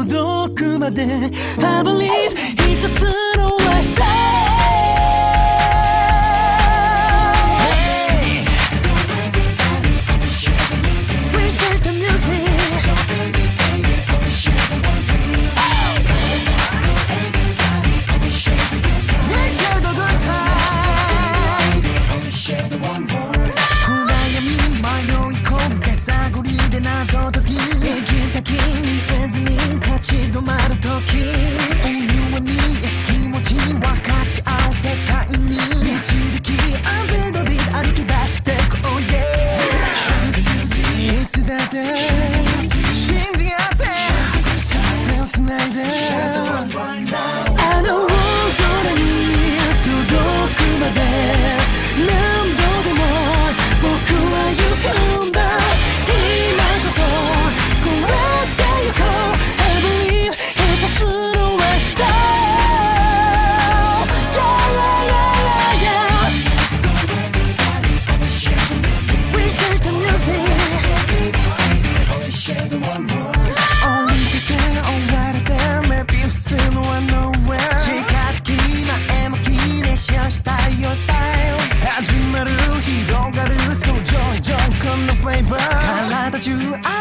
届くまで I believe 一つの明日止まるとき思うに気持ち分かち合う世界に導き安全のビー歩き出してこう Yeah いつだって信じ合って手をつないであの大空に届くまで何度でも僕は行くんだ今こそこうやって行こう始まる広がる So joy joy このフレーバー体中